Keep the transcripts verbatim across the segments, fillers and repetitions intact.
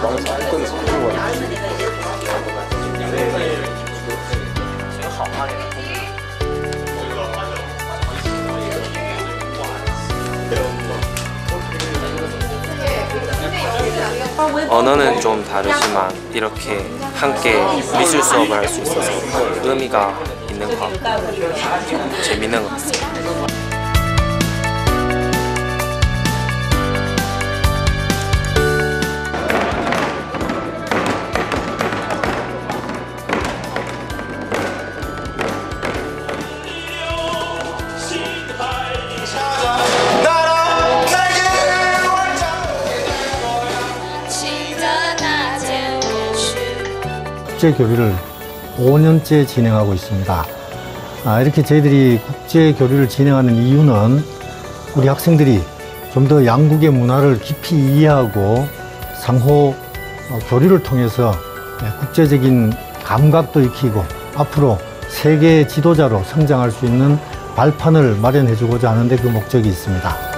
往早更早中文。 언어는 좀 다르지만 이렇게 함께 미술 수업을 할 수 있어서 의미가 있는 것 같고 재밌는 것 같습니다. 국제 교류를 오 년째 진행하고 있습니다. 아, 이렇게 저희들이 국제 교류를 진행하는 이유는 우리 학생들이 좀 더 양국의 문화를 깊이 이해하고 상호 교류를 통해서 국제적인 감각도 익히고 앞으로 세계 지도자로 성장할 수 있는 발판을 마련해주고자 하는데 그 목적이 있습니다.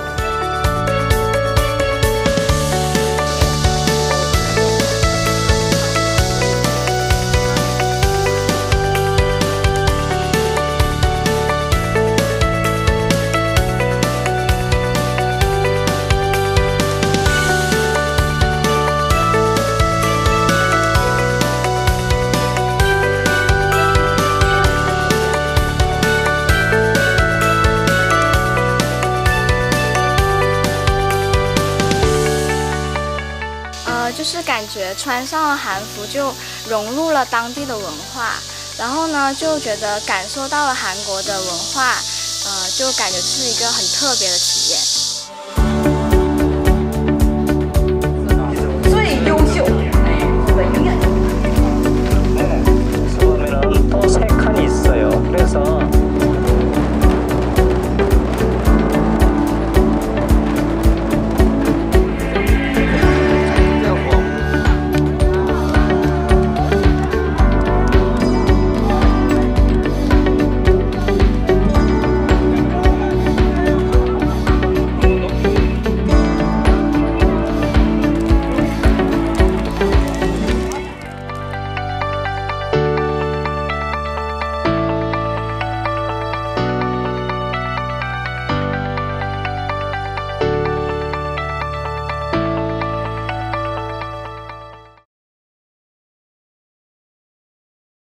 就是感觉穿上了韩服就融入了当地的文化，然后呢就觉得感受到了韩国的文化，呃，就感觉是一个很特别的体验。